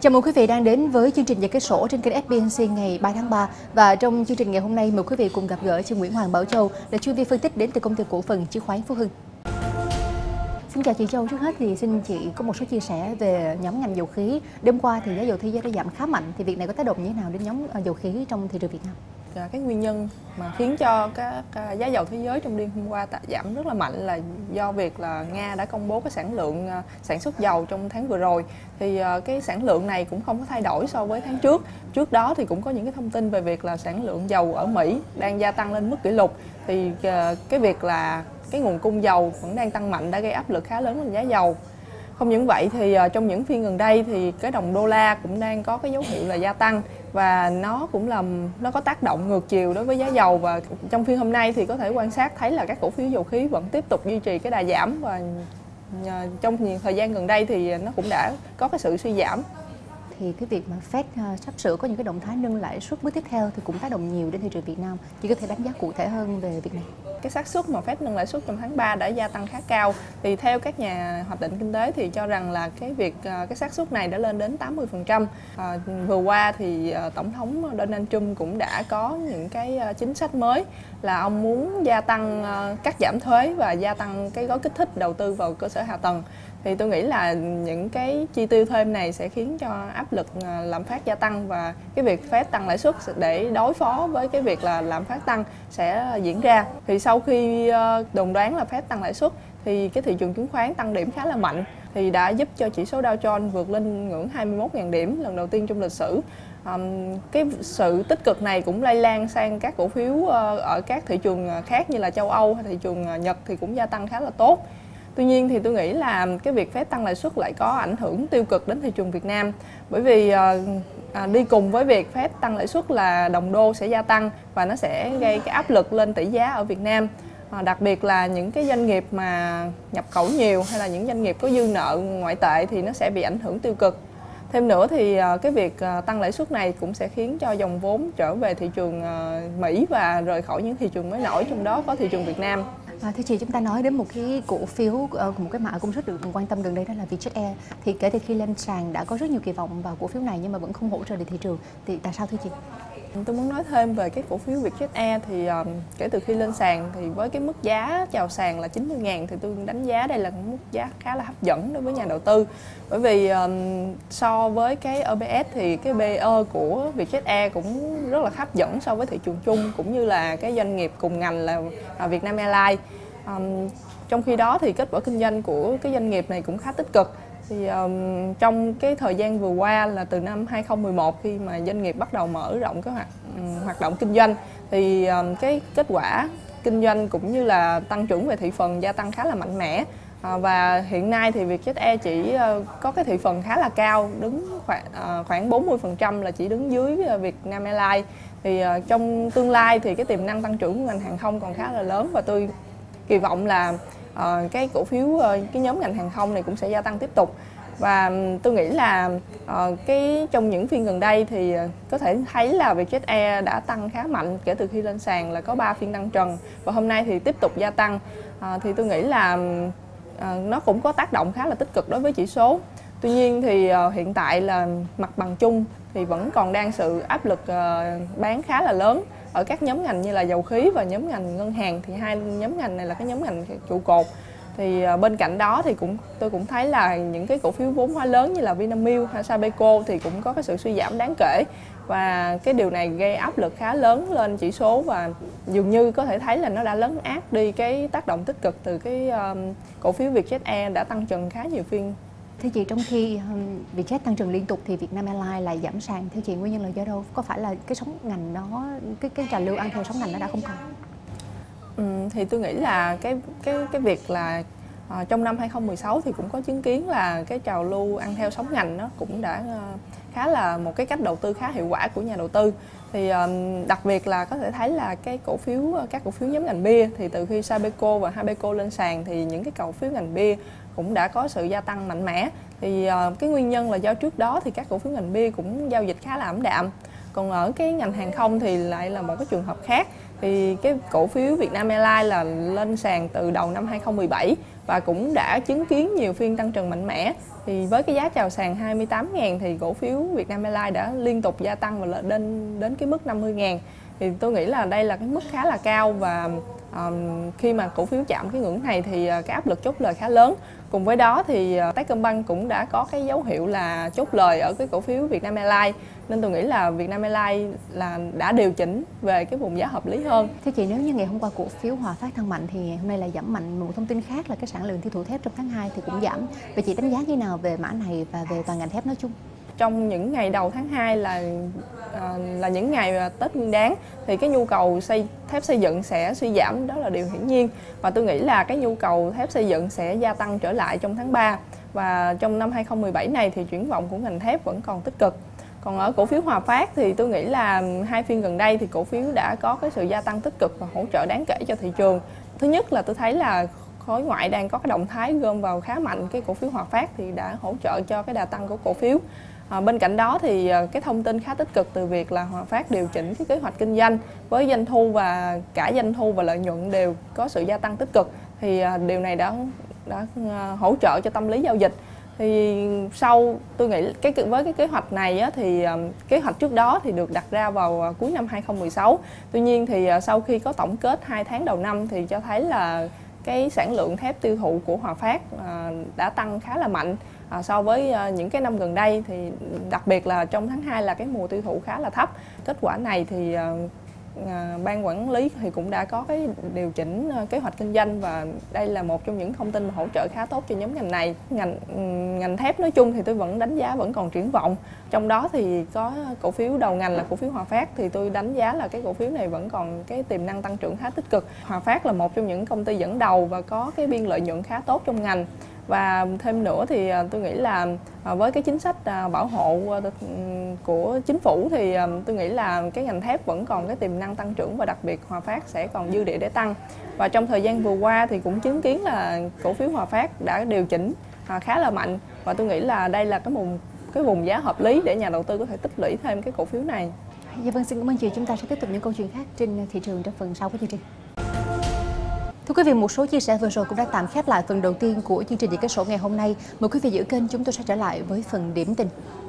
Chào mừng quý vị đang đến với chương trình Giải Kết Sổ trên kênh SBNC ngày 3 tháng 3. Và trong chương trình ngày hôm nay, mời quý vị cùng gặp gỡ chị Nguyễn Hoàng Bảo Châu, là chuyên viên phân tích đến từ công ty cổ phần chứng khoán Phú Hưng. Xin chào chị Châu. Trước hết thì xin chị có một số chia sẻ về nhóm ngành dầu khí. Đêm qua thì giá dầu thế giới đã giảm khá mạnh, thì việc này có tác động như thế nào đến nhóm dầu khí trong thị trường Việt Nam? Cái nguyên nhân mà khiến cho các giá dầu thế giới trong đêm hôm qua giảm rất là mạnh là do việc là Nga đã công bố cái sản lượng sản xuất dầu trong tháng vừa rồi. Thì cái sản lượng này cũng không có thay đổi so với tháng trước. Trước đó thì cũng có những cái thông tin về việc là sản lượng dầu ở Mỹ đang gia tăng lên mức kỷ lục. Thì cái việc là cái nguồn cung dầu vẫn đang tăng mạnh đã gây áp lực khá lớn lên giá dầu. Không những vậy thì trong những phiên gần đây thì cái đồng đô la cũng đang có cái dấu hiệu là gia tăng, và nó có tác động ngược chiều đối với giá dầu. Và trong phiên hôm nay thì có thể quan sát thấy là các cổ phiếu dầu khí vẫn tiếp tục duy trì cái đà giảm, và trong nhiều thời gian gần đây thì nó cũng đã có cái sự suy giảm. Thì cái việc mà Fed sắp sửa có những cái động thái nâng lãi suất bước tiếp theo thì cũng tác động nhiều đến thị trường Việt Nam. Chị có thể đánh giá cụ thể hơn về việc này? Cái xác suất mà Fed nâng lãi suất trong tháng 3 đã gia tăng khá cao. Thì theo các nhà hoạch định kinh tế thì cho rằng là cái xác suất này đã lên đến 80%. Vừa qua thì Tổng thống Donald Trump cũng đã có những cái chính sách mới là ông muốn gia tăng cắt giảm thuế và gia tăng cái gói kích thích đầu tư vào cơ sở hạ tầng. Thì tôi nghĩ là những cái chi tiêu thêm này sẽ khiến cho áp lực lạm phát gia tăng, và cái việc Fed tăng lãi suất để đối phó với cái việc là lạm phát tăng sẽ diễn ra. Thì sau khi đồn đoán là Fed tăng lãi suất thì cái thị trường chứng khoán tăng điểm khá là mạnh, thì đã giúp cho chỉ số Dow Jones vượt lên ngưỡng 21.000 điểm lần đầu tiên trong lịch sử. Cái sự tích cực này cũng lây lan sang các cổ phiếu ở các thị trường khác như là châu Âu hay thị trường Nhật thì cũng gia tăng khá là tốt. Tuy nhiên thì tôi nghĩ là cái việc Fed tăng lãi suất lại có ảnh hưởng tiêu cực đến thị trường Việt Nam, bởi vì đi cùng với việc Fed tăng lãi suất là đồng đô sẽ gia tăng và nó sẽ gây cái áp lực lên tỷ giá ở Việt Nam. Đặc biệt là những cái doanh nghiệp mà nhập khẩu nhiều hay là những doanh nghiệp có dư nợ ngoại tệ thì nó sẽ bị ảnh hưởng tiêu cực. Thêm nữa thì cái việc tăng lãi suất này cũng sẽ khiến cho dòng vốn trở về thị trường Mỹ và rời khỏi những thị trường mới nổi, trong đó có thị trường Việt Nam. Thưa chị, chúng ta nói đến một cái cổ phiếu, một cái mã cũng rất được quan tâm gần đây, đó là Vietjet Air. Thì kể từ khi lên sàn đã có rất nhiều kỳ vọng vào cổ phiếu này nhưng mà vẫn không hỗ trợ được thị trường. Thì tại sao thưa chị? Tôi muốn nói thêm về cái cổ phiếu Vietjet Air thì kể từ khi lên sàn thì với cái mức giá chào sàn là 90.000 thì tôi đánh giá đây là một mức giá khá là hấp dẫn đối với nhà đầu tư. Bởi vì so với cái EPS thì cái PE của Vietjet Air cũng rất là hấp dẫn so với thị trường chung, cũng như là cái doanh nghiệp cùng ngành là Vietnam Airlines. Trong khi đó thì kết quả kinh doanh của cái doanh nghiệp này cũng khá tích cực. Thì trong cái thời gian vừa qua là từ năm 2011 khi mà doanh nghiệp bắt đầu mở rộng cái hoạt động kinh doanh thì cái kết quả kinh doanh cũng như là tăng trưởng về thị phần gia tăng khá là mạnh mẽ. Và hiện nay thì Vietjet Air chỉ có cái thị phần khá là cao, đứng khoảng 40% là chỉ đứng dưới Vietnam Airlines. Thì trong tương lai thì cái tiềm năng tăng trưởng của ngành hàng không còn khá là lớn, và tôi kỳ vọng là cái cổ phiếu, cái nhóm ngành hàng không này cũng sẽ gia tăng tiếp tục. Và tôi nghĩ là trong những phiên gần đây thì có thể thấy là Vietjet Air đã tăng khá mạnh kể từ khi lên sàn, là có 3 phiên tăng trần và hôm nay thì tiếp tục gia tăng. Thì tôi nghĩ là nó cũng có tác động khá là tích cực đối với chỉ số. Tuy nhiên thì hiện tại là mặt bằng chung thì vẫn còn đang sự áp lực bán khá là lớn ở các nhóm ngành như là dầu khí và nhóm ngành ngân hàng. Thì hai nhóm ngành này là cái nhóm ngành trụ cột. Thì bên cạnh đó thì tôi cũng thấy là những cái cổ phiếu vốn hóa lớn như là Vinamilk hay Sabeco thì cũng có cái sự suy giảm đáng kể, và cái điều này gây áp lực khá lớn lên chỉ số, và dường như có thể thấy là nó đã lấn át đi cái tác động tích cực từ cái cổ phiếu Vietjet Air đã tăng trần khá nhiều phiên. Thưa chị, trong khi Vietjet tăng trần liên tục thì Vietnam Airlines lại giảm sàn, theo chị nguyên nhân là do đâu? Có phải là cái sóng ngành đó, cái trào lưu ăn theo sóng ngành nó đã không còn? Thì tôi nghĩ là cái việc là trong năm 2016 thì cũng có chứng kiến là cái trào lưu ăn theo sóng ngành nó cũng đã khá là một cái cách đầu tư khá hiệu quả của nhà đầu tư. Thì đặc biệt là có thể thấy là các cổ phiếu nhóm ngành bia, thì từ khi Sabeco và Habeco lên sàn thì những cái cổ phiếu ngành bia cũng đã có sự gia tăng mạnh mẽ. Thì cái nguyên nhân là do trước đó thì các cổ phiếu ngành bia cũng giao dịch khá là ảm đạm. Còn ở cái ngành hàng không thì lại là một cái trường hợp khác. Thì cái cổ phiếu Vietnam Airlines là lên sàn từ đầu năm 2017 và cũng đã chứng kiến nhiều phiên tăng trưởng mạnh mẽ. Thì với cái giá chào sàn 28.000 thì cổ phiếu Vietnam Airlines đã liên tục gia tăng và lên đến cái mức 50.000. Thì tôi nghĩ là đây là cái mức khá là cao, và khi mà cổ phiếu chạm cái ngưỡng này thì cái áp lực chốt lời khá lớn. Cùng với đó thì Techcombank cũng đã có cái dấu hiệu là chốt lời ở cái cổ phiếu Vietnam Airlines, nên tôi nghĩ là Vietnam Airlines là đã điều chỉnh về cái vùng giá hợp lý hơn. Thưa chị, nếu như ngày hôm qua cổ phiếu Hòa Phát tăng mạnh thì ngày hôm nay lại giảm mạnh, một thông tin khác là cái sản lượng tiêu thụ thép trong tháng 2 thì cũng giảm. Vậy chị đánh giá như nào về mã này và về toàn ngành thép nói chung? Trong những ngày đầu tháng 2 là những ngày Tết Nguyên Đán thì cái nhu cầu thép xây dựng sẽ suy giảm, đó là điều hiển nhiên. Và tôi nghĩ là cái nhu cầu thép xây dựng sẽ gia tăng trở lại trong tháng 3. Và trong năm 2017 này thì triển vọng của ngành thép vẫn còn tích cực. Còn ở cổ phiếu Hòa Phát thì tôi nghĩ là hai phiên gần đây thì cổ phiếu đã có cái sự gia tăng tích cực và hỗ trợ đáng kể cho thị trường. Thứ nhất là tôi thấy là khối ngoại đang có cái động thái gom vào khá mạnh cái cổ phiếu Hòa Phát thì đã hỗ trợ cho cái đà tăng của cổ phiếu. Bên cạnh đó thì cái thông tin khá tích cực từ việc là Hòa Phát điều chỉnh cái kế hoạch kinh doanh với doanh thu và cả doanh thu và lợi nhuận đều có sự gia tăng tích cực, thì điều này đã hỗ trợ cho tâm lý giao dịch. Thì sau tôi nghĩ với cái kế hoạch này á, thì kế hoạch trước đó thì được đặt ra vào cuối năm 2016. Tuy nhiên thì sau khi có tổng kết 2 tháng đầu năm thì cho thấy là cái sản lượng thép tiêu thụ của Hòa Phát đã tăng khá là mạnh so với những cái năm gần đây, thì đặc biệt là trong tháng 2 là cái mùa tiêu thụ khá là thấp. Kết quả này thì ban quản lý thì cũng đã có cái điều chỉnh kế hoạch kinh doanh, và đây là một trong những thông tin hỗ trợ khá tốt cho nhóm ngành này. Ngành thép nói chung thì tôi vẫn đánh giá vẫn còn triển vọng. Trong đó thì có cổ phiếu đầu ngành là cổ phiếu Hòa Phát, thì tôi đánh giá là cái cổ phiếu này vẫn còn cái tiềm năng tăng trưởng khá tích cực. Hòa Phát là một trong những công ty dẫn đầu và có cái biên lợi nhuận khá tốt trong ngành. Và thêm nữa thì tôi nghĩ là với cái chính sách bảo hộ của chính phủ thì tôi nghĩ là cái ngành thép vẫn còn cái tiềm năng tăng trưởng, và đặc biệt Hòa Phát sẽ còn dư địa để tăng. Và trong thời gian vừa qua thì cũng chứng kiến là cổ phiếu Hòa Phát đã điều chỉnh khá là mạnh, và tôi nghĩ là đây là cái vùng giá hợp lý để nhà đầu tư có thể tích lũy thêm cái cổ phiếu này. Dạ vâng, xin cảm ơn chị. Chúng ta sẽ tiếp tục những câu chuyện khác trên thị trường trong phần sau của chương trình. Thưa quý vị, một số chia sẻ vừa rồi cũng đã tạm khép lại phần đầu tiên của chương trình Nhật ký sổ ngày hôm nay. Mời quý vị giữ kênh, chúng tôi sẽ trở lại với phần điểm tin.